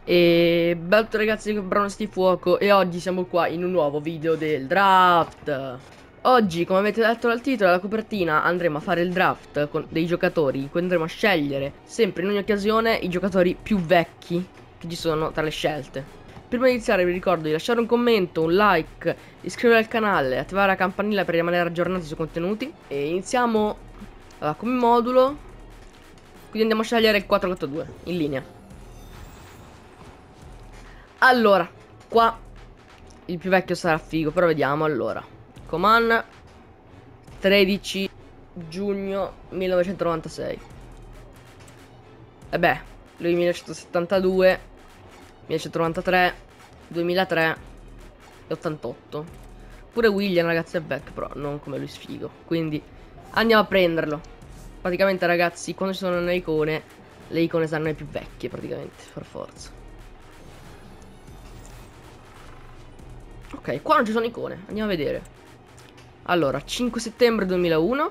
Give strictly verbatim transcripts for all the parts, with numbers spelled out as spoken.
E bello ragazzi di Brown di Fuoco. E oggi siamo qua in un nuovo video del draft. Oggi, come avete letto dal titolo e dalla copertina, andremo a fare il draft con dei giocatori in cui andremo a scegliere sempre in ogni occasione i giocatori più vecchi che ci sono tra le scelte. Prima di iniziare vi ricordo di lasciare un commento, un like, iscrivervi al canale, attivare la campanella per rimanere aggiornati sui contenuti. E iniziamo allora, come modulo. Quindi andiamo a scegliere il quattro quattro due in linea. Allora, qua il più vecchio sarà figo, però vediamo. Allora, Coman tredici giugno millenovecentonovantasei. E beh, lui millenovecentosettantadue, millenovecentonovantatré, duemilatré e ottantotto. Pure William, ragazzi, è vecchio, però non come lui sfigo. Quindi andiamo a prenderlo. Praticamente, ragazzi, quando ci sono le icone, le icone saranno le più vecchie, praticamente, per forza. Ok, qua non ci sono icone, andiamo a vedere. Allora, cinque settembre duemilauno,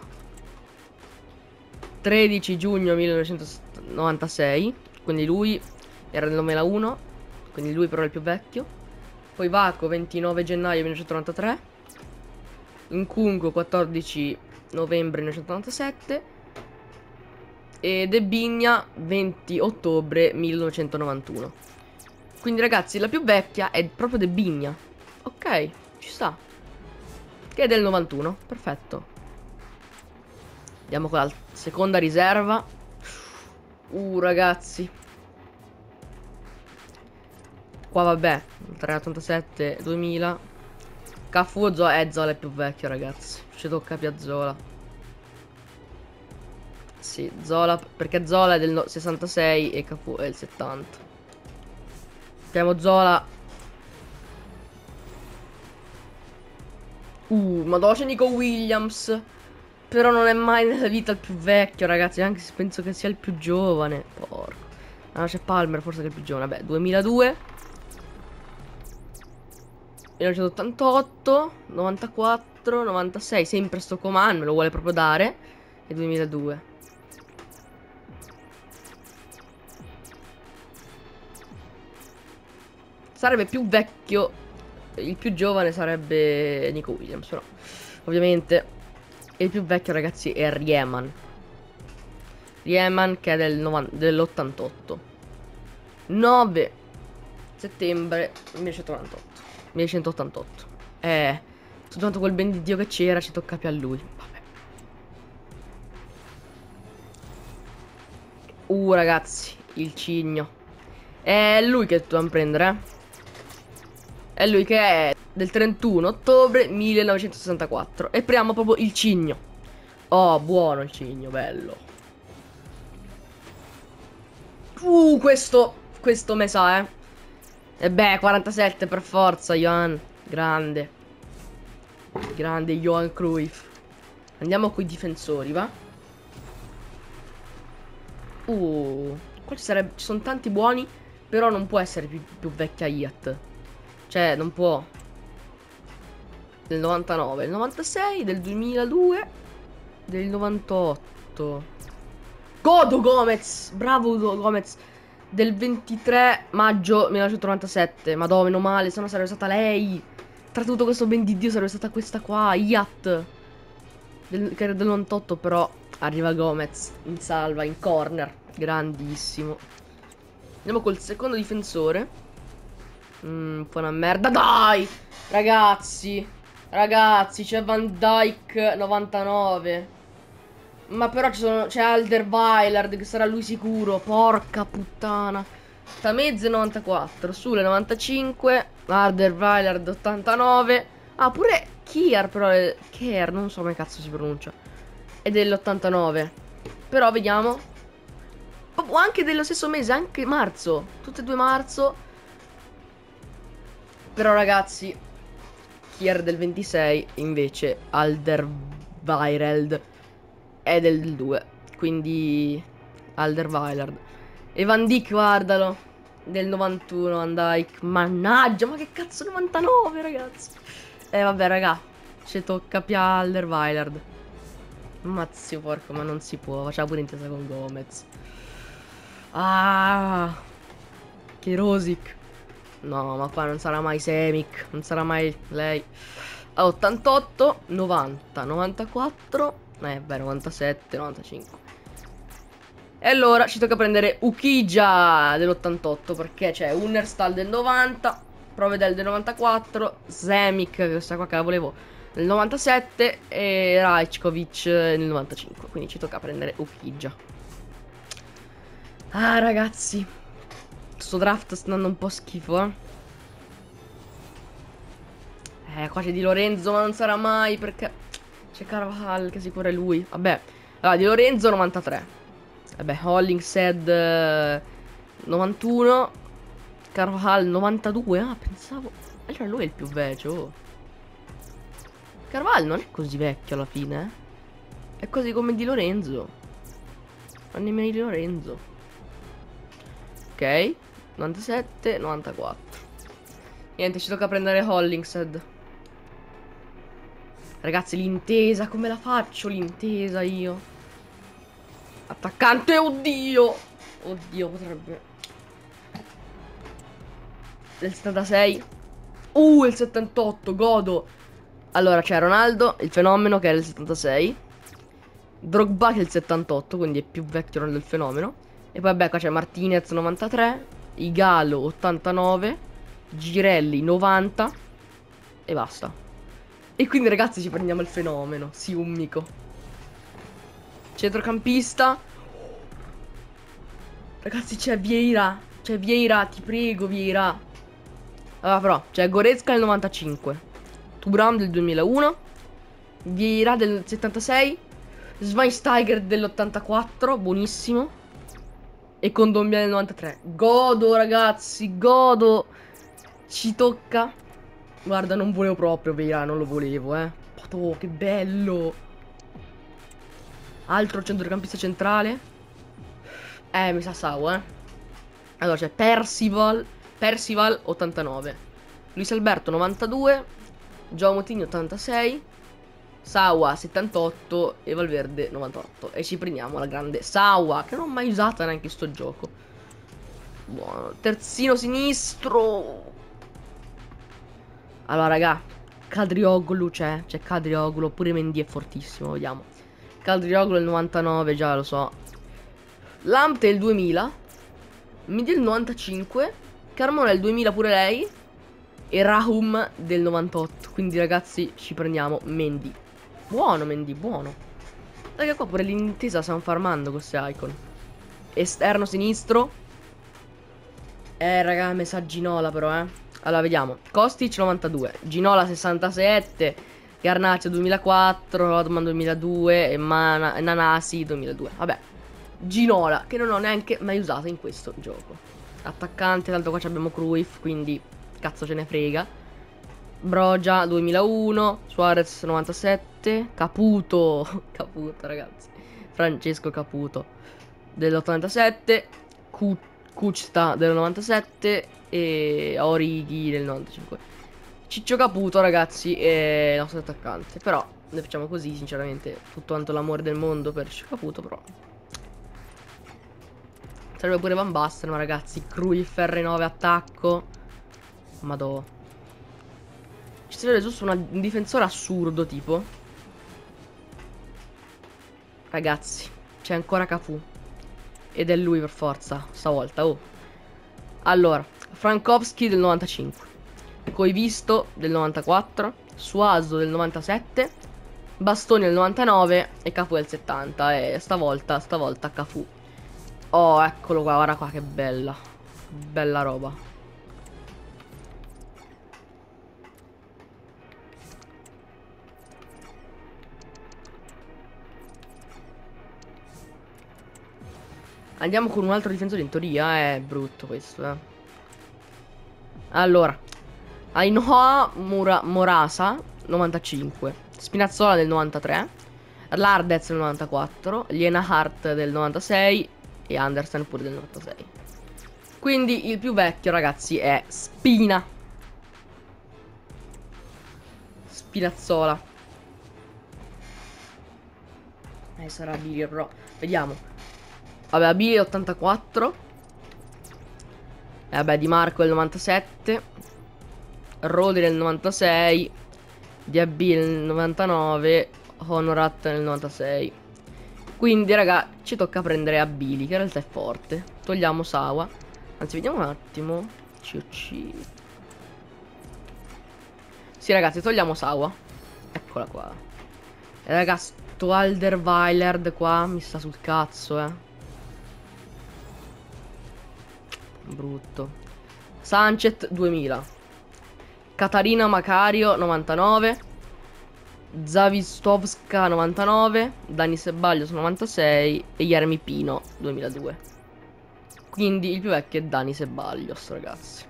tredici giugno millenovecentonovantasei, quindi lui era del duemilauno, quindi lui però è il più vecchio. Poi Vaco ventinove gennaio millenovecentonovantatré, Nkunku quattordici novembre millenovecentonovantasette e De Bigna venti ottobre millenovecentonovantuno. Quindi ragazzi, la più vecchia è proprio De Bigna. Ok, ci sta. Che è del novantuno, perfetto. Andiamo con la seconda riserva. Uh, ragazzi. Qua vabbè, trecentonottantasette, duemila. Cafu o Zola? Eh, Zola è più vecchio, ragazzi. Ci tocca Piazzola. Sì, Zola, perché Zola è del no- sessantasei e Cafu è il settanta. Mettiamo Zola. Uh, madonna, c'è Nico Williams. Però non è mai nella vita il più vecchio, ragazzi. Anche se penso che sia il più giovane. Porco. Ah, c'è Palmer, forse che è il più giovane. Vabbè, duemiladue, millenovecentottantotto, novantaquattro, novantasei. Sempre sto Coman, me lo vuole proprio dare. E duemiladue. Sarebbe più vecchio. Il più giovane sarebbe Nico Williams, però ovviamente il più vecchio, ragazzi, è Riemann. Riemann che è del dell'ottantotto. nove settembre millenovecentonovantotto. millenovecentottantotto. Eh, soltanto quel ben di Dio che c'era, ci tocca più a lui. Vabbè. Uh, ragazzi, il cigno. È lui che dobbiamo prendere, eh. È lui che è del trentuno ottobre millenovecentosessantaquattro. E prendiamo proprio il cigno. Oh, buono il cigno, bello. Uh, questo, questo me sa, eh. E beh, quarantasette per forza, Johan. Grande. Grande Johan Cruyff. Andiamo con i difensori, va? Uh, qua ci, sarebbe, ci sono tanti buoni, però non può essere più, più vecchia Iat. Cioè, non può. Del novantanove, del novantasei, del duemiladue, del novantotto. Godo Gomez! Bravo Udo Gomez! Del ventitré maggio millenovecentonovantasette. Madonna, meno male, se no sarebbe stata lei. Tra tutto questo ben di Dio sarebbe stata questa qua, Iat. Del, che era del novantotto, però arriva Gomez in salva, in corner. Grandissimo. Andiamo col secondo difensore. Mmm, un po' una merda. Dai! Ragazzi! Ragazzi, c'è Van Dyke novantanove. Ma però c'è Alderweireld che sarà lui sicuro. Porca puttana. Tamezze novantaquattro, Sule novantacinque, Alderweireld ottantanove. Ah, pure Kier però è... Kier, non so come cazzo si pronuncia. È dell'ottantanove. Però vediamo. Oh, anche dello stesso mese, anche marzo. Tutte e due marzo. Però ragazzi, Kier del ventisei, invece Alderweireld è del due. Quindi Alderweireld. E Van Dijk, guardalo, del novantuno, Van Dijk. Mannaggia, ma che cazzo novantanove, ragazzi. Eh vabbè, raga, ci tocca più Alderweireld. Mazzio, porco, ma non si può. Facciamo pure intesa con Gomez. Ah, Che Rosic. No, ma qua non sarà mai Semic. Non sarà mai lei. A ottantotto, novanta, novantaquattro. Eh beh, novantasette, novantacinque. E allora ci tocca prendere Ukija dell'ottantotto, perché c'è Unnerstal del novanta, Provedel del novantaquattro, Semic, questa qua che la volevo, nel novantasette e Rajkovic nel novantacinque. Quindi ci tocca prendere Ukija. Ah ragazzi, sto draft sta andando un po' schifo, eh. Eh, qua c'è Di Lorenzo, ma non sarà mai perché c'è Carvajal che sicuro è lui. Vabbè, allora Di Lorenzo novantatré. Vabbè, Hollingshead eh, novantuno. Carvajal novantadue. Ah, pensavo. Allora lui è il più vecchio. Oh. Carvajal non è così vecchio alla fine. Eh? È così come Di Lorenzo. Ma nemmeno Di Lorenzo. Ok. novantasette, novantaquattro. Niente, ci tocca prendere Hollingshead. Ragazzi, l'intesa, come la faccio l'intesa io? Attaccante, oddio. Oddio, potrebbe. Del settantasei. Uh, il settantotto, godo. Allora, c'è Ronaldo, il fenomeno, che era il settantasei. Drogba, che è il settantotto, quindi è più vecchio del fenomeno. E poi, vabbè, qua c'è Martinez, novantatré. Igalo, ottantanove. Girelli, novanta. E basta. E quindi, ragazzi, ci prendiamo il fenomeno. Sì, un mico. Centrocampista. Ragazzi, c'è Vieira. C'è Vieira, ti prego, Vieira. Allora, però, c'è Goretzka del novantacinque. Thuram del duemilauno. Vieira del settantasei. Schweinsteiger dell'ottantaquattro. Buonissimo. E Condombia del novantatré. Godo, ragazzi, godo. Ci tocca. Guarda, non volevo proprio Vieira, non lo volevo, eh. Oh, che bello. Altro centrocampista centrale. Eh, mi sa Sau, eh. Allora c'è Percival. Percival ottantanove. Luis Alberto novantadue. Joao Moutinho ottantasei. Sawa settantotto. E Valverde novantotto. E ci prendiamo la grande Sawa, che non ho mai usata neanche in sto gioco. Buono. Terzino sinistro. Allora raga, Kadrioglu c'è. C'è Kadrioglu. Oppure Mendy è fortissimo. Vediamo. Kadrioglu il novantanove, già lo so. Lamptey il duemila. Midi il novantacinque. Carmona il duemila pure lei. E Rahum del novantotto. Quindi ragazzi ci prendiamo Mendy. Buono Mendy, buono. Raga, qua pure l'intesa stiamo farmando queste icon. Esterno sinistro. Eh raga, mi sa Ginola però, eh. Allora vediamo. Kostic novantadue. Ginola sessantasette. Garnacio duemilaquattro. Rodman duemiladue. E Mana Nanasi duemiladue. Vabbè, Ginola, che non ho neanche mai usato in questo gioco. Attaccante, tanto qua abbiamo Cruyff, quindi cazzo ce ne frega. Brogia duemilauno. Suarez novantasette. Caputo. Caputo, ragazzi. Francesco Caputo dell'ottantasette. Kuchta del novantasette. E Origi del novantacinque. Ciccio Caputo, ragazzi, è il nostro attaccante. Però noi facciamo così, sinceramente. Tutto quanto l'amore del mondo per Ciccio Caputo, però sarebbe pure Van Basten, ma ragazzi, Cruyff R nove attacco. Madò. Ci sarebbe giusto una, un difensore assurdo, tipo. Ragazzi, c'è ancora Cafu. Ed è lui per forza, stavolta, oh. Allora, Frankowski del novantacinque. Koivisto del novantaquattro. Suazo del novantasette. Bastoni del novantanove. E Cafu del settanta. E stavolta, stavolta Cafu. Oh, eccolo qua, guarda qua che bella. Bella roba. Andiamo con un altro difensore in teoria. È brutto questo, eh. Allora, Ainhoa Mura Morasa novantacinque. Spinazzola del novantatré. Lardez del novantaquattro. Liena Hart del novantasei. E Andersen pure del novantasei. Quindi il più vecchio, ragazzi, è Spina. Spinazzola. Eh, sarà Billy, però vediamo. Vabbè, Billy ottantaquattro. E vabbè, Di Marco del novantasette, Rodi del novantasei, Diaby nel novantanove, Honorat nel novantasei. Quindi raga, ci tocca prendere Abili, che in realtà è forte. Togliamo Sawa. Anzi, vediamo un attimo. C O C. Sì ragazzi, togliamo Sawa. Eccola qua. E raga, sto Alderweireld qua mi sta sul cazzo, eh. Brutto. Sanchez duemila. Katarina Macario novantanove. Zavistovska novantanove. Dani Ceballos novantasei. E Jeremy Pino duemiladue. Quindi il più vecchio è Dani Ceballos, ragazzi.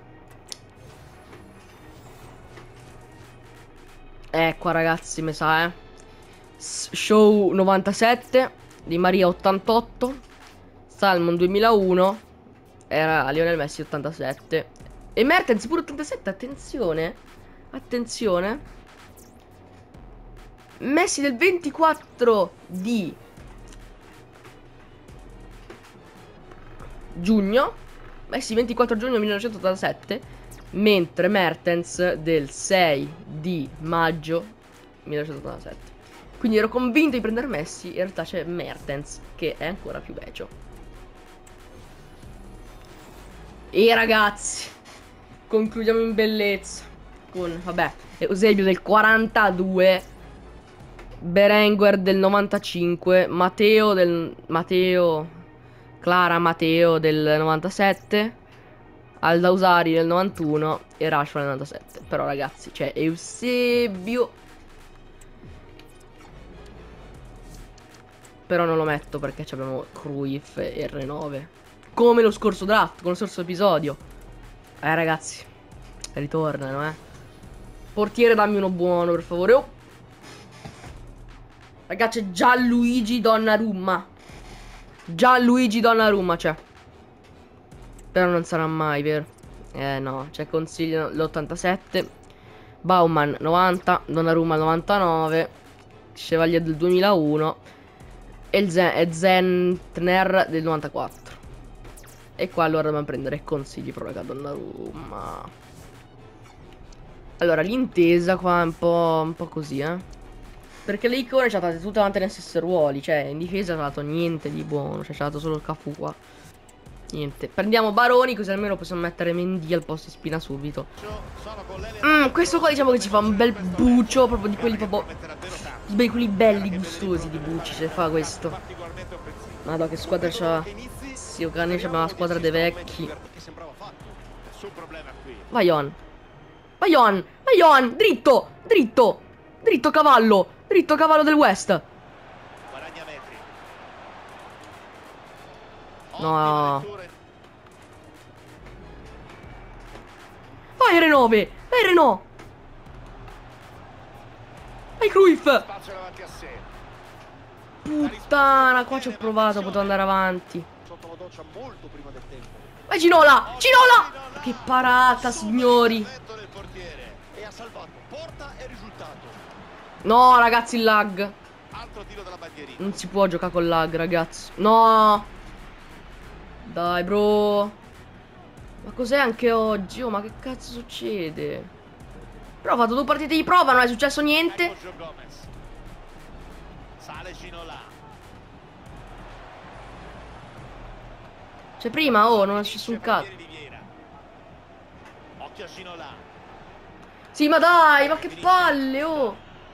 Eh, qua ragazzi, mi sa, eh. Show novantasette. Di Maria ottantotto. Salmon duemilauno. Era Lionel Messi ottantasette. E Mertens pure ottantasette, attenzione. Attenzione. Messi del ventiquattro di giugno. Messi ventiquattro giugno millenovecentottantasette. Mentre Mertens del sei di maggio millenovecentottantasette. Quindi ero convinto di prendere Messi. In realtà c'è Mertens, che è ancora più vecchio. E ragazzi, concludiamo in bellezza con, vabbè, Eusebio del quarantadue, Berenguer del novantacinque, Matteo del Matteo Clara Matteo del novantasette, Aldausari del novantuno e Rashford del novantasette. Però ragazzi, c'è Eusebio, però non lo metto perché abbiamo Cruyff e R nove. Come lo scorso draft, con lo scorso episodio. Eh ragazzi, ritornano, eh. Portiere, dammi uno buono, per favore. Oh. Ragazzi, c'è Gianluigi Donnarumma. Gianluigi Donnarumma c'è. Però non sarà mai, vero? Eh no, c'è Consiglio l'ottantasette, Bauman novanta, Donnarumma novantanove, Chevalier del duemilauno e il Zen Zentner del novantaquattro. E qua allora dobbiamo prendere Consigli, proroga Donnarumma. Allora, l'intesa qua è un po', un po' così, eh. Perché le icone ci ha dato tutte quante negli stessi ruoli. Cioè, in difesa ci ha dato niente di buono. Cioè, ci ha dato solo il Cafu qua. Niente. Prendiamo Baroni, così almeno possiamo mettere Mendy al posto di Spina subito. Mm, questo qua diciamo che ci fa un bel bucio. Proprio di quelli proprio... di quelli belli, gustosi di buci. Se fa questo. Madonna, che squadra c'ha. Sì, o cane, c'abbiamo la squadra dei vecchi. Vai on. Vai on. Vai on. Dritto. Dritto. Dritto cavallo. Dritto cavallo del West. No. Vai R nove. Vai Renault. Vai Cruyff. Puttana, qua ci ho provato, potevo andare avanti. Vai Ginola. Ginola. Che parata, signori. No, ragazzi, il lag. Non si può giocare con lag, ragazzi. No. Dai, bro. Ma cos'è anche oggi? Oh, ma che cazzo succede? Però ho fatto due partite di prova, non è successo niente. Cioè prima, oh, non è successo un cazzo. Sì, ma dai, ma che palle, oh.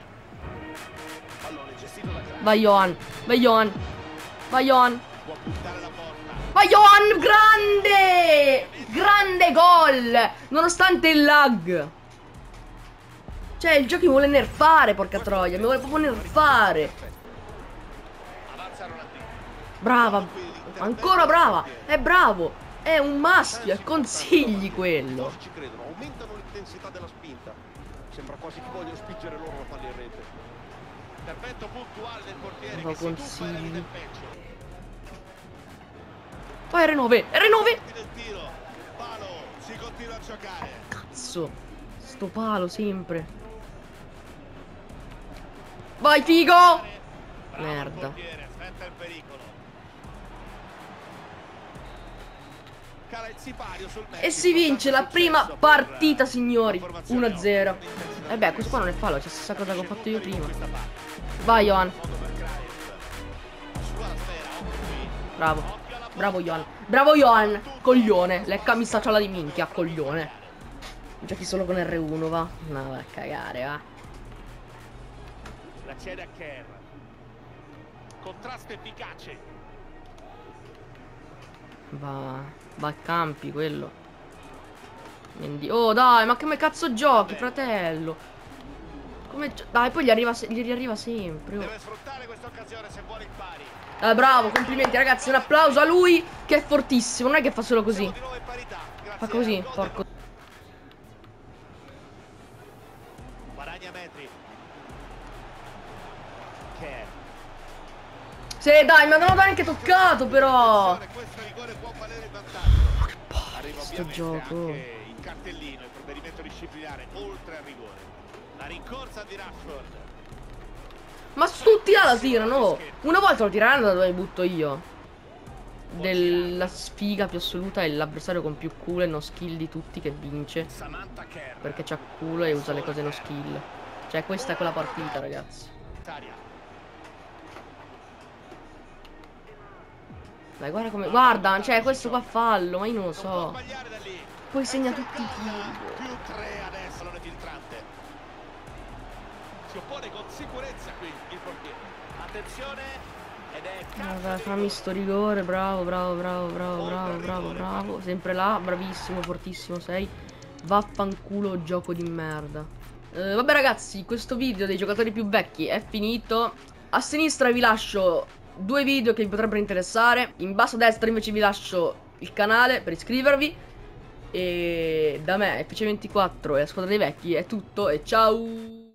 Vai Johan, vai Johan. Vai Johan. Vai Johan, grande! Grande gol! Nonostante il lag. Cioè, il gioco mi vuole nerfare, porca troia. Mi vuole proprio nerfare. Brava. Ancora brava. È bravo. È un maschio. È Consigli quello. Ci credono, aumentano l'intensità della spinta. Sembra quasi che vogliono spingere loro la palla in rete. Intervento puntuale del portiere che si tuffa del peggio. Vai R nove. R nove. Palo, si continua a giocare. Cazzo. Sto palo sempre. Vai Figo. Merda. E si vince la prima partita, signori. uno a zero. E beh, questo qua non è fallo, c'è la stessa cosa che ho fatto io prima. Vai, Johan. Bravo. Bravo, Johan. Bravo, Johan. Coglione. Leccami sta ciola di minchia, coglione. Giochi solo con R uno, va. No, va a cagare, va. La cede a Kerr. Contrasto efficace. Va. Va a campi, quello. Quindi... Oh, dai, ma come cazzo giochi, fratello? Come... Dai, poi gli arriva, se... gli arriva sempre. Oh. Deve sfruttare questa occasione se vuole il pari. Eh, bravo, complimenti ragazzi, un applauso a lui che è fortissimo, non è che fa solo così. Fa così, porco. Guadagna metri. Kerr. Sì, dai, ma non l'ho neanche toccato però. Questo rigore può valere il vantaggio. Ma che palle sto gioco. Anche il cartellino, il provvedimento disciplinare oltre al rigore. La rincorsa di Rashford. Ma tutti là la tirano. Una volta lo tireranno da dove butto io. Della sfiga più assoluta è l'avversario con più culo e no skill di tutti che vince. Perché c'ha culo e usa le cose no skill. Cioè questa è quella partita, ragazzi. Dai, guarda come... Guarda, cioè questo qua fallo, ma io non lo so. Poi segna tutti i tiri. Più tre adesso non è filtrante. Si oppone con sicurezza qui il portiere. Attenzione ed è Vabbè, fammi sto rigore, bravo, bravo, bravo, bravo, bravo, bravo, bravo. Sempre là, bravissimo, fortissimo sei. Vaffanculo gioco di merda. eh, Vabbè ragazzi, questo video dei giocatori più vecchi è finito. A sinistra vi lascio due video che vi potrebbero interessare. In basso a destra invece vi lascio il canale per iscrivervi. E da me, F C ventiquattro e la squadra dei vecchi è tutto e ciao!